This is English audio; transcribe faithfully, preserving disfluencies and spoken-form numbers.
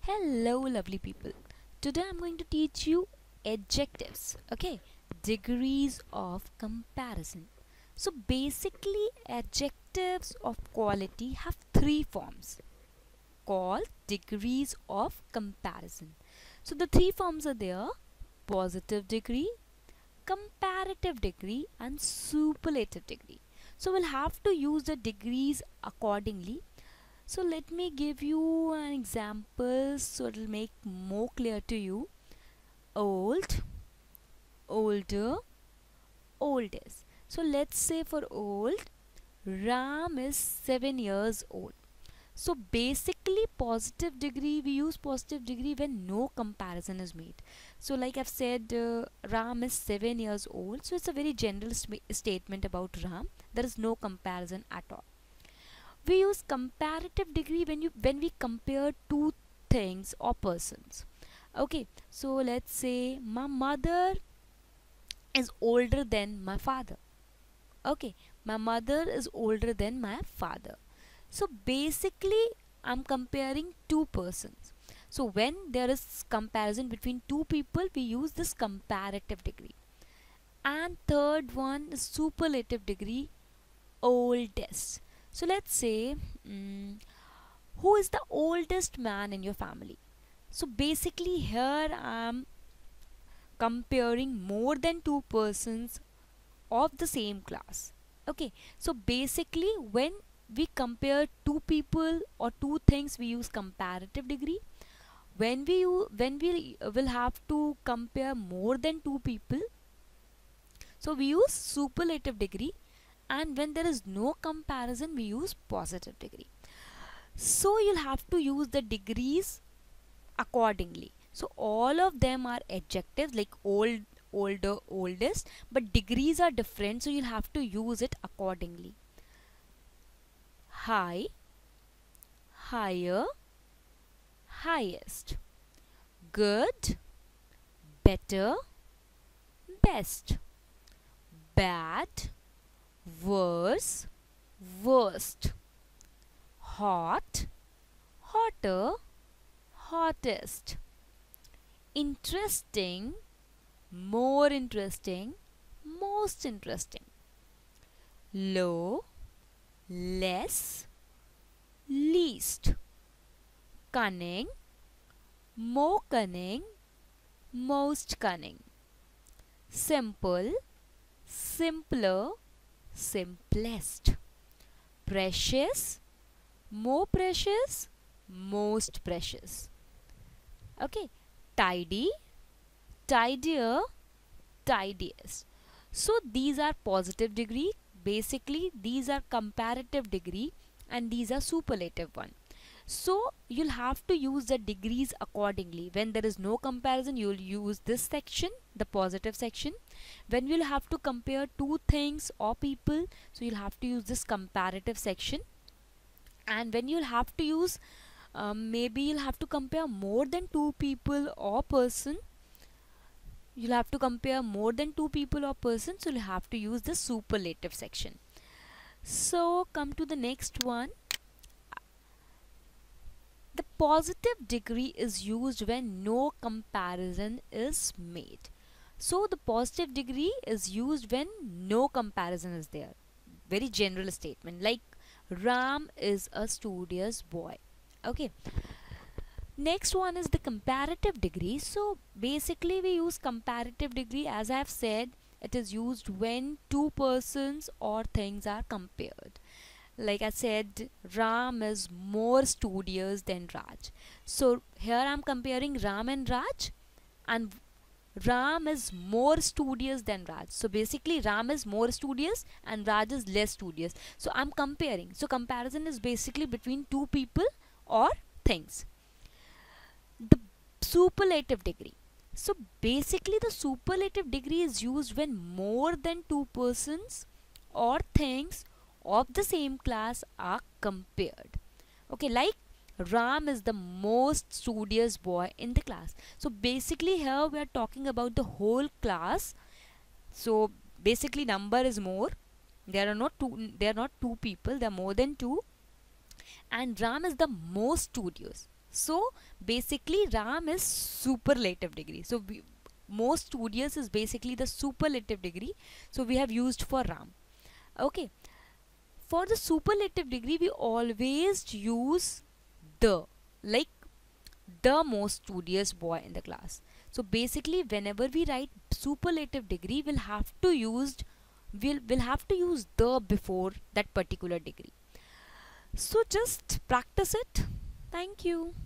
Hello, lovely people. Today I'm going to teach you adjectives, okay? Degrees of comparison. So basically, adjectives of quality have three forms called degrees of comparison. So the three forms are there: positive degree, comparative degree, and superlative degree. So we'll have to use the degrees accordingly. So let me give you an example so it'll make more clear to you. Old, older, oldest. So let's say for old, Ram is seven years old. So basically positive degree, we use positive degree when no comparison is made. So like I've said, uh, Ram is seven years old. So it's a very general statement about Ram. There is no comparison at all. We use comparative degree when you when we compare two things or persons. Okay, so let's say my mother is older than my father. Okay, my mother is older than my father. So basically I'm comparing two persons. So when there is comparison between two people, we use this comparative degree. And third one is superlative degree, oldest. So let's say mm, who is the oldest man in your family? So basically here I am comparing more than two persons of the same class. Okay, so basically when we compare two people or two things, we use comparative degree. When we when we will have to compare more than two people, so we use superlative degree. And when there is no comparison, we use positive degree. So you'll have to use the degrees accordingly. So all of them are adjectives like old, older, oldest, but degrees are different, so you'll have to use it accordingly. High, higher, highest. Good, better, best. Bad, worse, worst. Hot, hotter, hottest. Interesting, more interesting, most interesting. Low, less, least. Cunning, more cunning, most cunning. Simple, simpler, simplest. Precious, more precious, most precious. Okay, tidy, tidier, tidiest. So these are positive degree. Basically these are comparative degree and these are superlative one. So you'll have to use the degrees accordingly. When there is no comparison, you'll use this section, the positive section. When you'll have to compare two things or people, so you'll have to use this comparative section. And when you'll have to use um, maybe you'll have to compare more than two people or person, you'll have to compare more than two people or person, so you'll have to use the superlative section. So come to the next one. The positive degree is used when no comparison is made. So the positive degree is used when no comparison is there. Very general statement like Ram is a studious boy. Okay. Next one is the comparative degree. So basically we use comparative degree, as I have said, it is used when two persons or things are compared. Like I said, Ram is more studious than Raj. So here I am comparing Ram and Raj, and Ram is more studious than Raj. So basically Ram is more studious and Raj is less studious. So I'm comparing. So comparison is basically between two people or things. The superlative degree. So basically the superlative degree is used when more than two persons or things of the same class are compared. Okay, like Ram is the most studious boy in the class. So basically here we are talking about the whole class. So basically number is more. There are not two, there are not two people, there are more than two. And Ram is the most studious. So basically Ram is superlative degree. So we, most studious is basically the superlative degree, so we have used for Ram. Okay, for the superlative degree we always use the, like the most studious boy in the class. So basically whenever we write superlative degree, we'll have to use we'll, we'll have to use the before that particular degree. So just practice it. Thank you.